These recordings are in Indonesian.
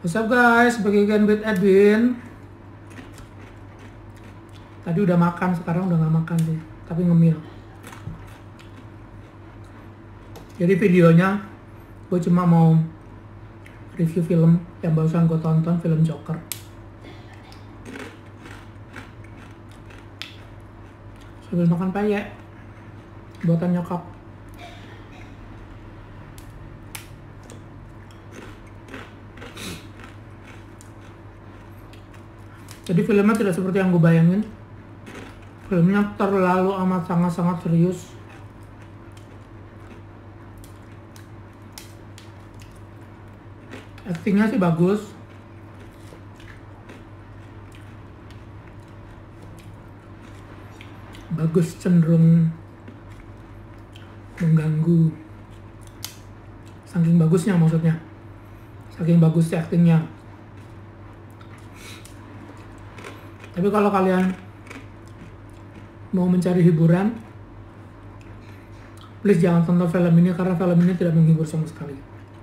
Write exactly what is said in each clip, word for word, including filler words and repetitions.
What's up guys, bagian with Edwin. Tadi udah makan, sekarang udah gak makan sih, tapi ngemil. Jadi videonya gue cuma mau review film yang barusan gue tonton, film Joker. Sambil makan payek buatan nyokap. Jadi filmnya tidak seperti yang gue bayangin. Filmnya terlalu amat sangat-sangat serius. Actingnya sih bagus. Bagus, cenderung mengganggu. Saking bagusnya maksudnya. Saking bagusnya actingnya. Tapi kalau kalian mau mencari hiburan, please jangan tonton film ini karena film ini tidak menghibur sama sekali.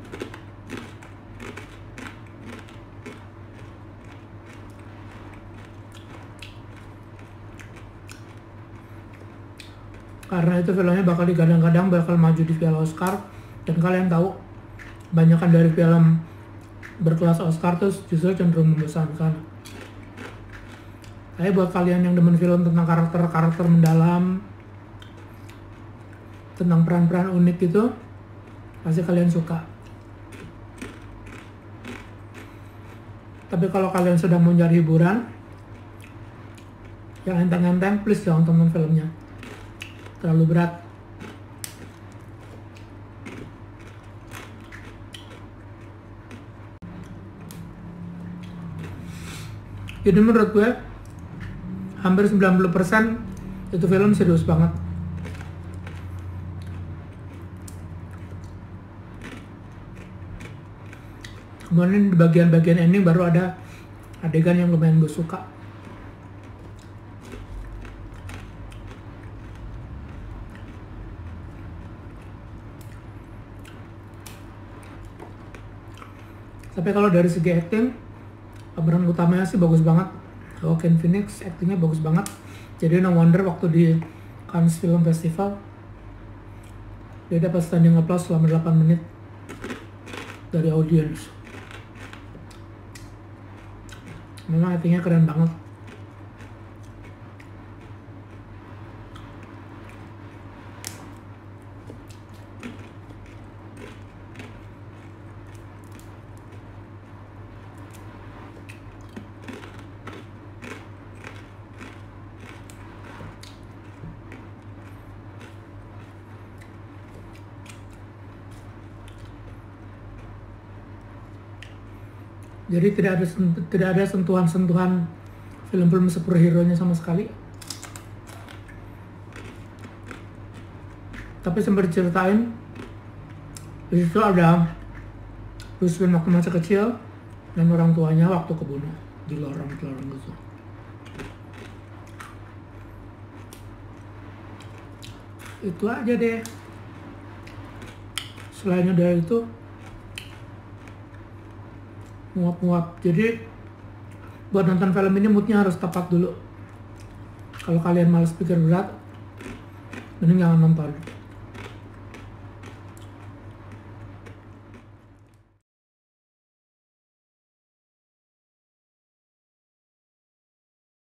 Karena itu filmnya bakal digadang-gadang bakal maju di Piala Oscar, dan kalian tahu kebanyakan dari film berkelas Oscar tuh justru cenderung membosankan. Tapi buat kalian yang demen film tentang karakter-karakter mendalam, tentang peran-peran unik gitu, pasti kalian suka. Tapi kalau kalian sedang mau cari hiburan yang enteng-enteng, please jangan tonton filmnya. Terlalu berat. Jadi menurut gue hampir sembilan puluh persen itu film serius banget. Kemudian di bagian-bagian ending baru ada adegan yang lumayan gue suka. Tapi kalau dari segi acting, pemeran utamanya sih bagus banget. Joaquin Phoenix aktingnya bagus banget. Jadi no wonder waktu di Cannes Film Festival dia dapat standing applause selama delapan menit dari audiens. Memang aktingnya keren banget. Jadi tidak ada tidak ada sentuhan-sentuhan film-film superhero-nya sama sekali. Tapi sempat diceritain di situ ada Bruce Wayne waktu masa kecil dan orang tuanya waktu kebunuh di lorong-lorong gitu. Itu aja deh. Selain dari itu nguap-nguap. Jadi buat nonton film ini moodnya harus tepat dulu. Kalau kalian malas pikir berat, mending jangan nonton.